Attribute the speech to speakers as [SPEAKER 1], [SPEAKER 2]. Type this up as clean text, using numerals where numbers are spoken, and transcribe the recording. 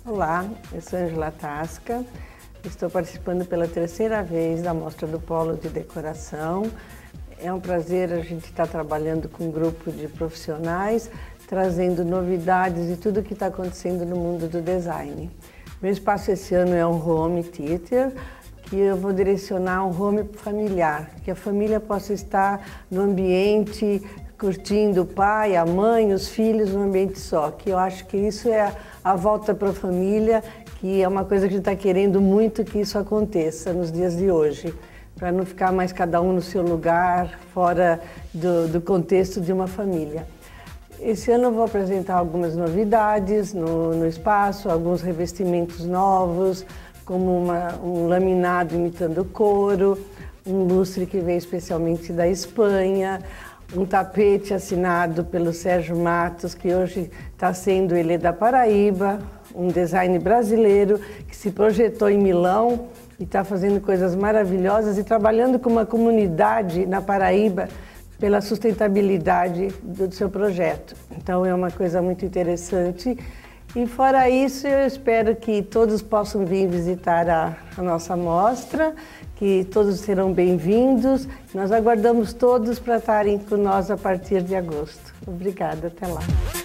[SPEAKER 1] Olá, eu sou Angela Tasca, estou participando pela terceira vez da Mostra do Polo de Decoração. É um prazer a gente estar trabalhando com um grupo de profissionais, trazendo novidades e tudo o que está acontecendo no mundo do design. Meu espaço esse ano é um home theater, que eu vou direcionar um home familiar, que a família possa estar no ambiente, curtindo o pai, a mãe, os filhos num ambiente só, que eu acho que isso é a volta para a família, que é uma coisa que a gente está querendo muito que isso aconteça nos dias de hoje, para não ficar mais cada um no seu lugar, fora do contexto de uma família. Esse ano eu vou apresentar algumas novidades no espaço, alguns revestimentos novos, como um laminado imitando couro, um lustre que veio especialmente da Espanha, um tapete assinado pelo Sérgio Matos, que hoje está sendo, ele é da Paraíba, um design brasileiro que se projetou em Milão e está fazendo coisas maravilhosas e trabalhando com uma comunidade na Paraíba pela sustentabilidade do seu projeto. Então é uma coisa muito interessante. E fora isso, eu espero que todos possam vir visitar a nossa mostra, que todos serão bem-vindos. Nós aguardamos todos para estarem com nós a partir de agosto. Obrigada, até lá.